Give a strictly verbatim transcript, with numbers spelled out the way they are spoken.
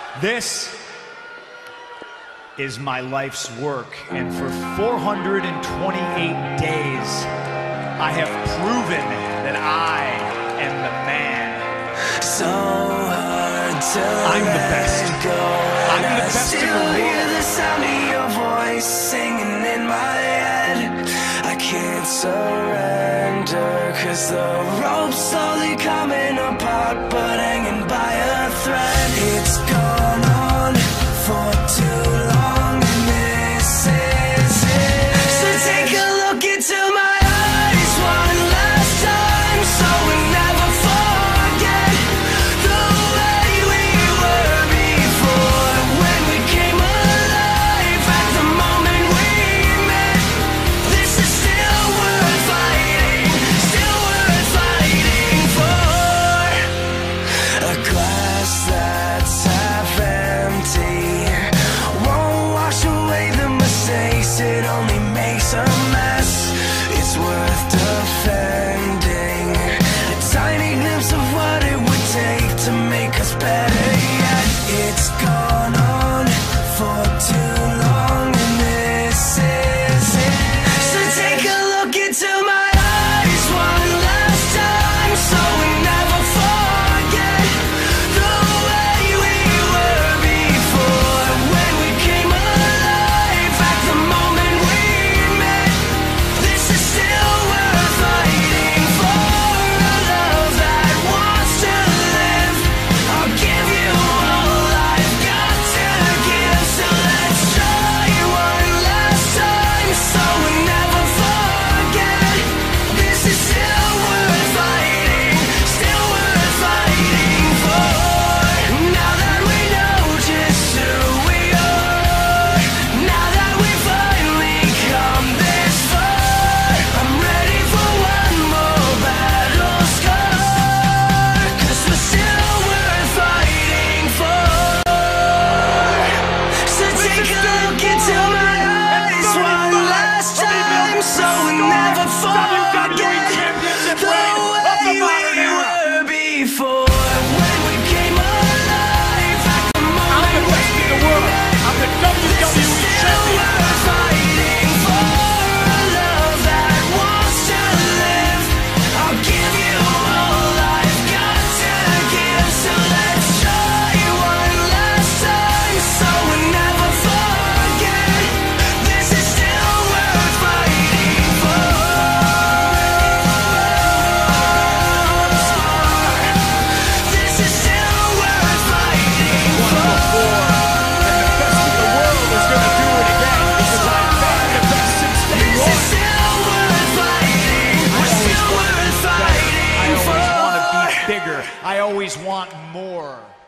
This is my life's work, and for four hundred twenty-eight days, I have proven that I am the man. So hard to I'm the best. go. I'm the best in the world. I still hear the sound of your voice singing in my head. I can't surrender, cause the rope's slowly coming apart, but hanging by a thread. It's gone on for too long, and this is it. So take a look into my eyes one last time, so we never forget the way we were before, when we came alive at the moment we met. This is still worth fighting, still worth fighting for. A glass that's half empty won't wash away the mistakes, it only makes a mess. It's worth defending, a tiny glimpse of what it would take to make us better yet. It's gone on for too long, and this is it. So take a look into my eyes one last time, so we never forget the way we were before, when we came alive at the moment we met. This is still worth fighting for, a love that wants to live. I'll give you all I've got to give, so let's try one last time, so we never forget. This is still worth fighting, still worth fighting for. Now that we know just who we are, now that we finally come this far, I'm ready for one more battle scar, cause we're still worth fighting for. So take a look into my eyes one last time, so we never forget the way we were before, when we came alive at the I'm the moment best in the we world. met. I'm the W This W is E still champion. worth fighting for, a love that wants to live. I'll give you all I've got to give, so let's try one last time, so we never forget. This is still worth fighting for. This is still worth fighting for. And the best in the world is gonna do it again, because I've been the best since day This is one. still worth fighting. We're still worth I fighting always for. want to be bigger. I always want more.